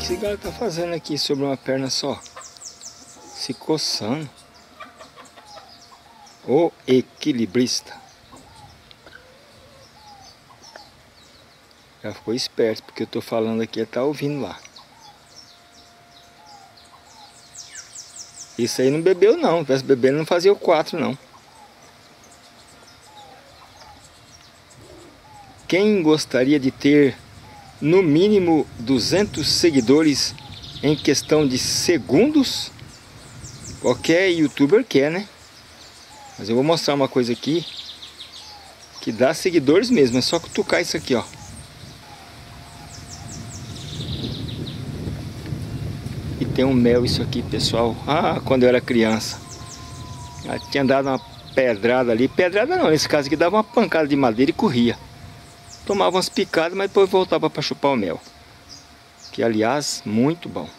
esse galo tá fazendo aqui sobre uma perna só? Se coçando. O equilibrista. Já ficou esperto, porque eu tô falando aqui, ele tá ouvindo lá. Isso aí não bebeu não, se tivesse bebendo não fazia o 4 não. Quem gostaria de ter no mínimo 200 seguidores em questão de segundos? Qualquer youtuber quer, né? Mas eu vou mostrar uma coisa aqui que dá seguidores mesmo, é só cutucar isso aqui, ó. E tem um mel isso aqui, pessoal. Ah, quando eu era criança. Eu tinha dado uma pedrada ali. Pedrada não, nesse caso aqui dava uma pancada de madeira e corria. Tomava umas picadas, mas depois voltava para chupar o mel. Que aliás, muito bom.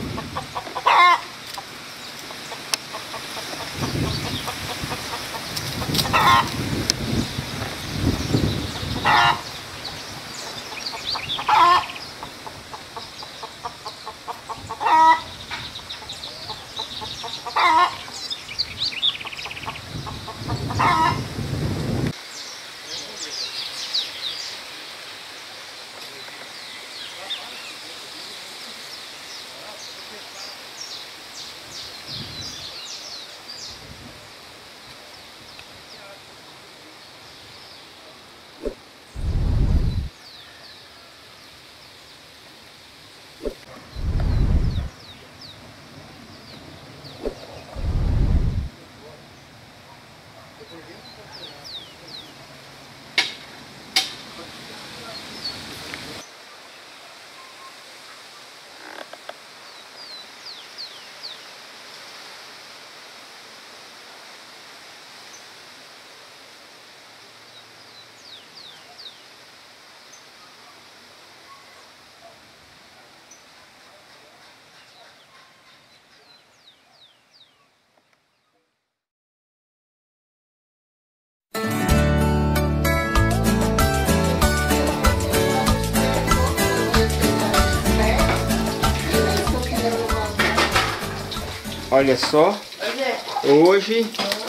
Olha só, hoje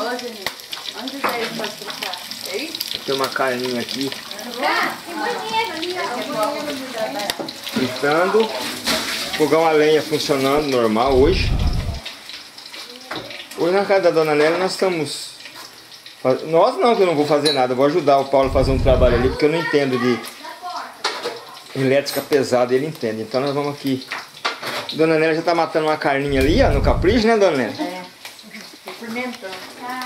tem uma carninha aqui fritando, fogão a lenha funcionando normal hoje. Hoje na casa da Dona Nélia nós estamos... Nós não, que eu não vou fazer nada, eu vou ajudar o Paulo a fazer um trabalho ali, porque eu não entendo de elétrica pesada, ele entende. Então nós vamos aqui. Dona Nélia já tá matando uma carninha ali, ó, no capricho, né, Dona Nélia? É, experimentando.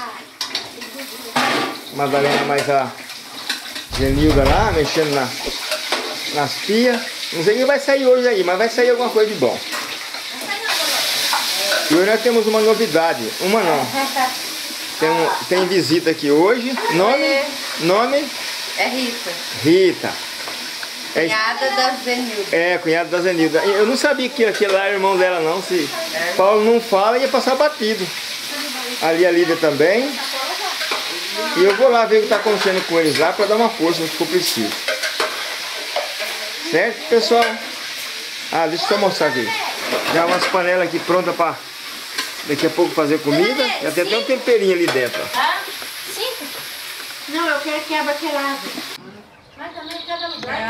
Madalena mais a Genilda lá, mexendo nas pias. Não sei o que vai sair hoje aí, mas vai sair alguma coisa de bom. E hoje nós temos uma novidade. Uma não. Tem visita aqui hoje. Nome? É Rita. Rita. Cunhada da Zenilda. É, cunhada da Zenilda. Eu não sabia que aquele lá era irmão dela não. Se Paulo não fala, ia passar batido. Ali a Lídia também. E eu vou lá ver o que está acontecendo com eles lá para dar uma força se for preciso. Certo, pessoal? Ah, deixa eu só mostrar aqui. Já umas panelas aqui prontas para daqui a pouco fazer comida. Já tem até um temperinho ali dentro. Ah, 5? Não, eu quero quebra quelado. Mas também cada lugar.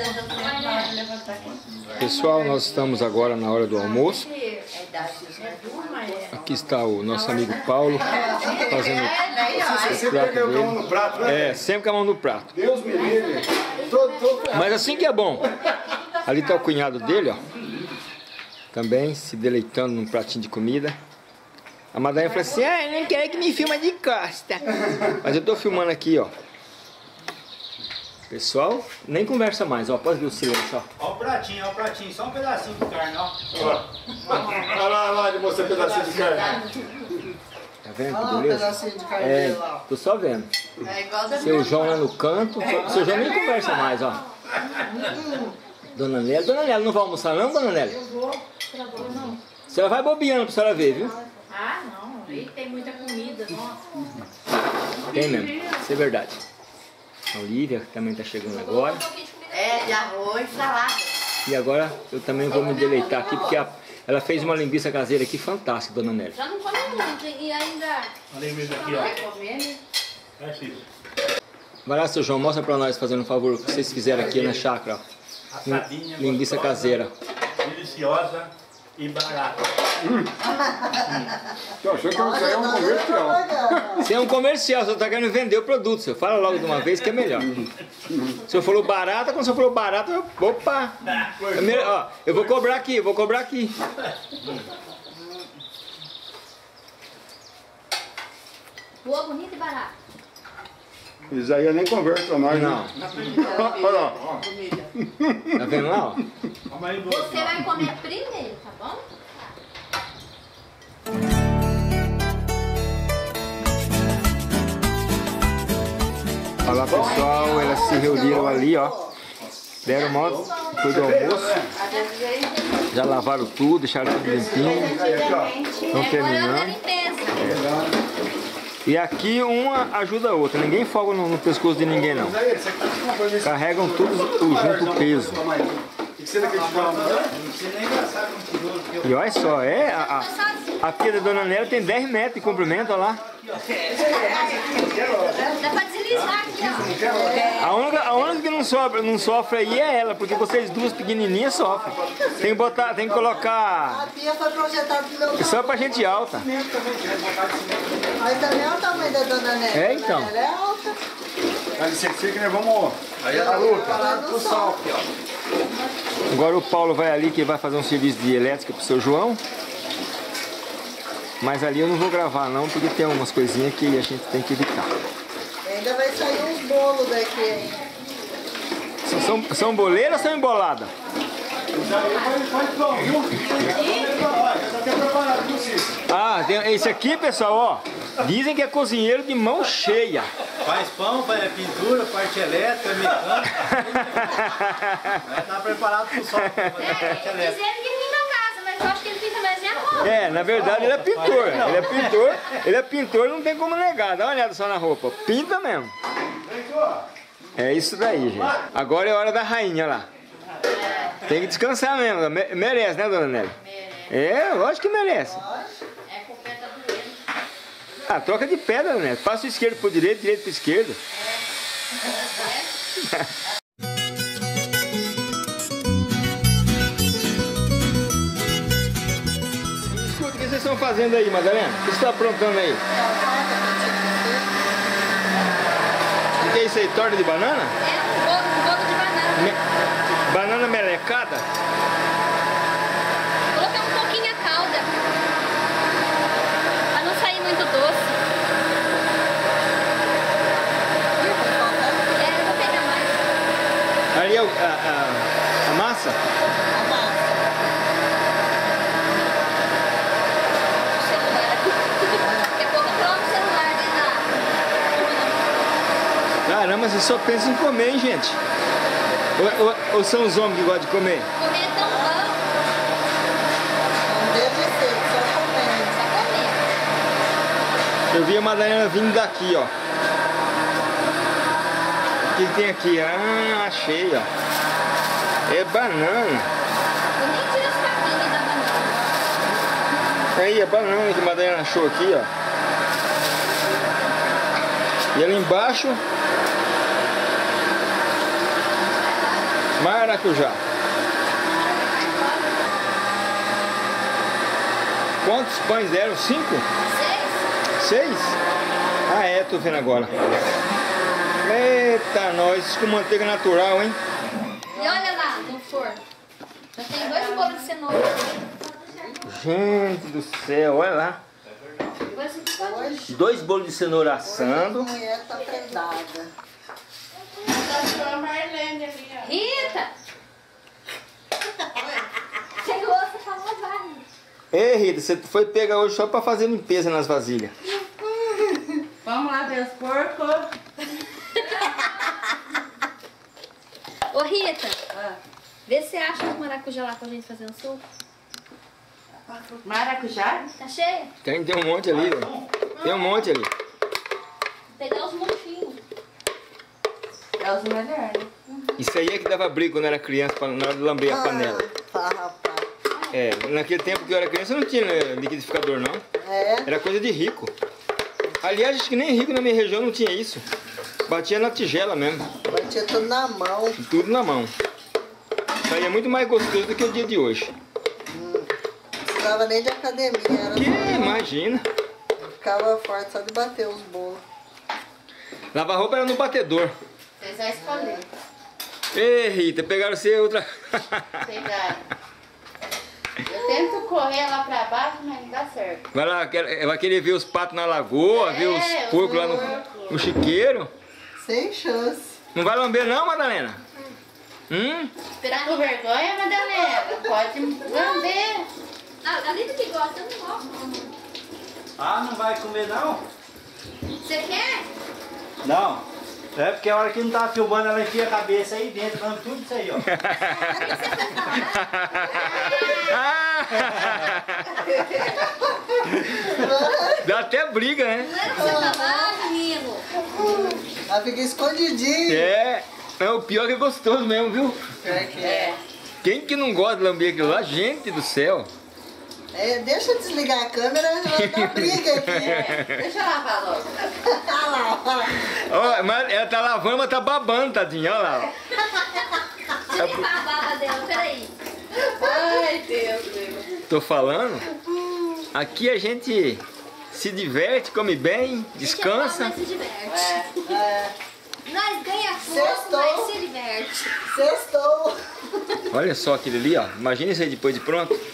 Pessoal, nós estamos agora na hora do almoço. Aqui está o nosso amigo Paulo fazendo o prato dele. É, sempre com a mão no prato. Deus me livre. Mas assim que é bom. Ali está o cunhado dele, ó. Também se deleitando num pratinho de comida. A Madalena falou assim, ah, eu não quero que me filma de costa. Mas eu tô filmando aqui, ó. Pessoal, nem conversa mais, ó. Pode ver o silêncio, ó. Ó o pratinho, só um pedacinho de carne, ó. Olha lá de você, pedacinho de carne. Tá vendo que Olha lá um beleza? pedacinho de carne É, lá. tô só vendo. É igual da Seu João lá no canto. Seu João nem conversa mais, ó. Dona Nélia não vai almoçar não, Dona Nélia? Eu vou, não. A senhora vai bobeando pra senhora ver, viu? Ah, não. Aí tem muita comida, nossa. Tem mesmo, isso é verdade. A Olivia também tá chegando agora. É, de arroz, salada. E agora eu também vou me deleitar aqui, porque ela fez uma linguiça caseira aqui fantástica, Dona Nélia. Já não come muito e ainda Olha mesmo aqui, vai comer, né? ó. É isso. Vai lá, seu João, mostra pra nós, fazendo um favor, o que vocês fizeram aqui na chácara, ó. Assadinha, Linguiça gostosa, caseira. deliciosa e barata. Eu achei que eu ia um comercial. Você é um comercial, você tá querendo vender o produto, senhor. Fala logo de uma vez que é melhor. O senhor falou barata, quando o senhor falou barata, opa! Ó, eu vou cobrar aqui, Boa, bonita e barata. Isso aí eu nem conversa mais, Não. Olha lá. Tá vendo lá, ó? Você vai comer primeiro, tá bom? Olha lá, pessoal, elas se reuniram ali, ó. Deram mal depois do almoço. Já lavaram tudo, deixaram tudo limpinho. Estão terminando. E aqui uma ajuda a outra. Ninguém folga no pescoço de ninguém não. Carregam tudo junto o peso. E olha só, a pia da Dona Nélia tem 10 metros de comprimento, olha lá. Dá pra deslizar aqui, ó. A única que não sofre aí é ela, porque vocês duas pequenininhas sofrem. Tem que colocar... A pia foi projetada pro meu tamanho. Só pra gente alta. Mas também é o tamanho da Dona Nélia. É, então. Ela é alta. Dá licença que nós vamos... Aí a luta. Do sol aqui, ó. Agora o Paulo vai ali, que vai fazer um serviço de elétrica pro seu João. Mas ali eu não vou gravar não, porque tem umas coisinhas que a gente tem que evitar. Ainda vai sair uns bolos daqui ainda. São boleiras ou são emboladas? Ah, esse aqui, pessoal, ó. Dizem que é cozinheiro de mão cheia. Faz pão, faz pintura, parte elétrica, mecânica. Tá preparado pro sol. Dizendo que pinta a casa, mas eu acho que ele pinta mais minha roupa. É, na verdade ele é pintor. Ele é pintor, não tem como negar. Dá uma olhada só na roupa. Pinta mesmo. É isso daí, gente. Agora é hora da rainha lá. Tem que descansar mesmo. Merece, né, Dona Nélia? É, lógico que merece. É com o pé tá doendo. Ah, troca de pedra, né? Passa o esquerdo pro direito, direito pro esquerdo. Escuta, o que vocês estão fazendo aí, Madalena? O que você está aprontando aí? O que é isso aí? Torta de banana? É um bolo de banana. Banana melecada? Colocar um pouquinho a calda. Pra não sair muito doce. É, eu vou pegar mais. Ali é a massa? O celular. Daqui a pouco eu coloco o celular dentro da... Caramba, vocês só pensam em comer, hein, gente? Ou são os homens que gostam de comer? Comer é tão bom. Não deve ser, só comendo. Só comer. Eu vi a Madalena vindo daqui, ó. O que tem aqui? Ah, achei, ó. É banana. Eu nem tiro os capinhos da banana. Aí, a banana que a Madalena achou aqui, ó. E ali embaixo... maracujá. Quantos pães deram? 5? 6. 6? Ah, é, tô vendo agora. Eita, nós, isso com manteiga natural, hein? E olha lá, no forno. Já tem 2 bolos de cenoura. Gente do céu, olha lá. Depois a gente pode... 2 bolos de cenoura assando. A mulher tá prendada. Rita! Chegou, você falou vai. Ei, Rita, você foi pegar hoje só pra fazer limpeza nas vasilhas. Vamos lá ver os porcos. Ô Rita, vê se você acha um maracujá lá pra gente fazer um suco. Maracujá? Tá cheia? Tem um monte ali, ó. Tem um monte ali. Vou pegar os montinhos. É os melhores. Isso aí é que dava briga quando eu era criança, na hora de lamber a panela. Tá, rapaz. É, naquele tempo que eu era criança não tinha liquidificador, não. É. Era coisa de rico. Aliás, acho que nem rico na minha região não tinha isso. Batia na tigela mesmo. Batia tudo na mão. Tudo na mão. Saía muito mais gostoso do que o dia de hoje. Não precisava nem de academia. Era Que imagina. Ficava forte só de bater os bolos. Lavar roupa era no batedor. Vocês vão escolher. Ei, Rita, pegaram você outra. Pegaram. Eu tento correr lá pra baixo, mas não dá certo. Vai lá, vai querer ver os patos na lagoa, ver os porcos lá no chiqueiro. Sem chance. Não vai lamber não, Madalena? Tá com vergonha, Madalena? Pode lamber. Ah, a Rita que gosta, eu não gosto. Ah, não vai comer não? Você quer? Não. É porque a hora que não tava filmando, ela enfia a cabeça aí dentro, falando tudo isso aí, ó. Dá até briga, né? Não era pra você acabar, menino. Ela fica escondidinha. É. Não, o pior é que é gostoso mesmo, viu? É que é. Quem que não gosta de lamber aquilo lá? Gente do céu. É, deixa eu desligar a câmera, vai dar briga aqui. Deixa eu lavar logo. Olha lá, olha lá. Ó, mas ela tá lavando, mas tá babando, tadinha. Olha lá. Deixa eu limpar a baba dela, peraí. Ai, Deus, Deus. Tô falando. Aqui a gente se diverte, come bem, descansa. Mas se diverte. É, Nós ganha força, Sextou. mas se diverte. sextou. Olha só aquele ali, ó. Imagina isso aí depois de pronto.